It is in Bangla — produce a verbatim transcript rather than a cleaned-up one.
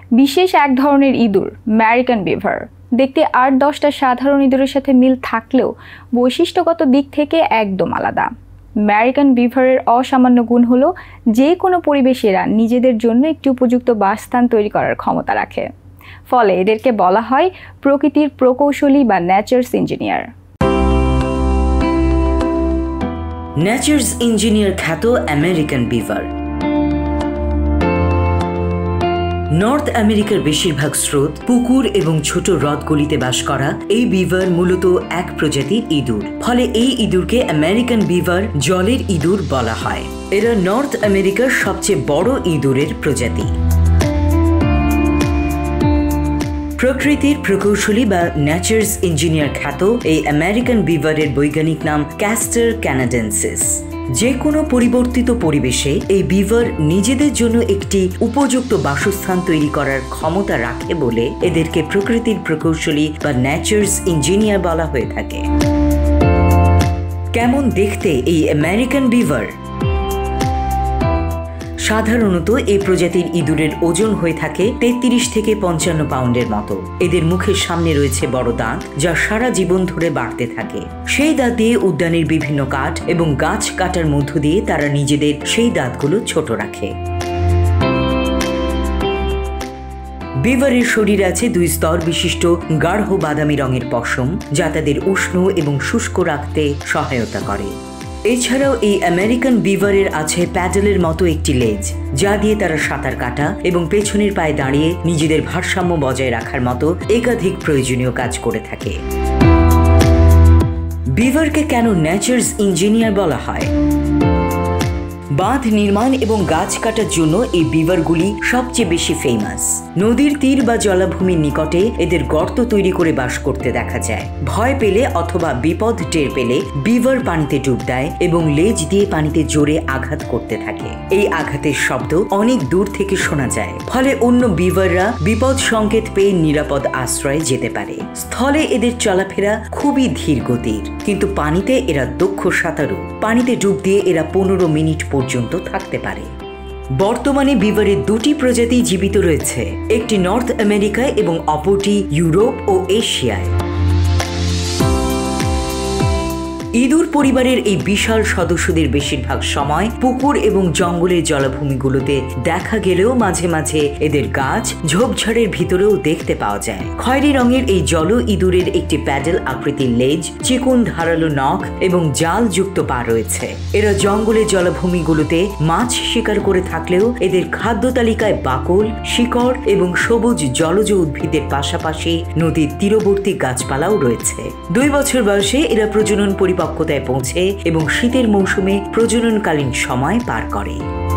বিশেষ এক ধরনের ইঁদুর আমেরিকান বিভার দেখতে আট দশটা সাধারণ ইঁদুরের সাথে মিল থাকলেও বৈশিষ্ট্যগত দিক থেকে একদম আলাদা। আমেরিকান বিভারের অসামান্য গুণ হলো যে কোনো পরিবেশে এরা নিজেদের জন্য একটি উপযুক্ত বাসস্থান তৈরি করার ক্ষমতা রাখে। ফলে এদেরকে বলা হয় প্রকৃতির প্রকৌশলী বা নেচার্স ইঞ্জিনিয়ার। নেচার্স ইঞ্জিনিয়ার খ্যাত আমেরিকান বিভার। নর্থ আমেরিকার বেশিরভাগ স্রোত, পুকুর এবং ছোট হ্রদগুলিতে বাস করা এই বিভার মূলত এক প্রজাতির ইঁদুর। ফলে এই ইঁদুরকে আমেরিকান বিভার জলের ইঁদুর বলা হয়। এরা নর্থ আমেরিকার সবচেয়ে বড় ইঁদুরের প্রজাতি। প্রকৃতির প্রকৌশলী বা নেচার্স ইঞ্জিনিয়ার খ্যাত এই আমেরিকান বিভারের বৈজ্ঞানিক নাম ক্যাস্টর ক্যানাডেন্সিস। যে কোনো পরিবর্তিত পরিবেশে এই বিভার নিজেদের জন্য একটি উপযুক্ত বাসস্থান তৈরি করার ক্ষমতা রাখে বলে এদেরকে প্রকৃতির প্রকৌশলী বা নেচার্স ইঞ্জিনিয়ার বলা হয়ে থাকে। কেমন দেখতে এই আমেরিকান বিভার? সাধারণত এই প্রজাতির ইঁদুরের ওজন হয়ে থাকে তেত্রিশ থেকে পঞ্চান্ন পাউন্ডের মতো। এদের মুখের সামনে রয়েছে বড় দাঁত, যা সারা জীবন ধরে বাড়তে থাকে। সেই দাঁত দিয়ে উদ্যানের বিভিন্ন কাঠ এবং গাছ কাটার মধ্য দিয়ে তারা নিজেদের সেই দাঁতগুলো ছোট রাখে। বিভারের শরীরে আছে দুই স্তর বিশিষ্ট গাঢ় বাদামি রঙের পশম, যা তাদের উষ্ণ এবং শুষ্ক রাখতে সহায়তা করে। এছাড়াও এই আমেরিকান বিভারের আছে প্যাডেলের মতো একটি লেজ, যা দিয়ে তারা সাঁতার কাটা এবং পেছনের পায়ে দাঁড়িয়ে নিজেদের ভারসাম্য বজায় রাখার মতো একাধিক প্রয়োজনীয় কাজ করে থাকে। বিভারকে কেন নেচার্স ইঞ্জিনিয়ার বলা হয়? বাঁধ নির্মাণ এবং গাছ কাটার জন্য এই বিভারগুলি সবচেয়ে বেশি ফেমাস। নদীর তীর বা জলাভূমির নিকটে এদের গর্ত তৈরি করে বাস করতে দেখা যায়। ভয় পেলে অথবা বিপদ টের পেলে বিভার পানিতে ডুব দেয় এবং লেজ দিয়ে পানিতে জোরে আঘাত করতে থাকে। এই আঘাতের শব্দ অনেক দূর থেকে শোনা যায়, ফলে অন্য বিভাররা বিপদ সংকেত পেয়ে নিরাপদ আশ্রয়ে যেতে পারে। স্থলে এদের চলাফেরা খুবই ধীর গতির, কিন্তু পানিতে এরা দক্ষ সাঁতারু। পানিতে ডুব দিয়ে এরা পনেরো মিনিট পর্যন্ত থাকতে পারে। বর্তমানে বিভারের দুটি প্রজাতি জীবিত রয়েছে, একটি নর্থ আমেরিকায় এবং অপরটি ইউরোপ ও এশিয়ায়। ইঁদুর পরিবারের এই বিশাল সদস্যদের বেশিরভাগ সময় পুকুর এবং জঙ্গলের জলাভূমিগুলোতে দেখা গেলেও মাঝে মাঝে এদের গাছ ঝোপঝাড়ের ভিতরেও দেখতে পাওয়া যায়। খয়েরি রঙের এই জল ইঁদুরের একটি প্যাডেল আকৃতির লেজ, চিকন ধারালো নখ এবং জাল যুক্ত পা রয়েছে। এরা জঙ্গলের জলাভূমিগুলোতে মাছ শিকার করে থাকলেও এদের খাদ্য তালিকায় বাকল, শিকড় এবং সবুজ জলজ উদ্ভিদের পাশাপাশি নদীর তীরবর্তী গাছপালাও রয়েছে। দুই বছর বয়সে এরা প্রজনন পরিপক্বতায় পৌঁছে এবং শীতের মৌসুমে প্রজননকালীন সময় পার করে।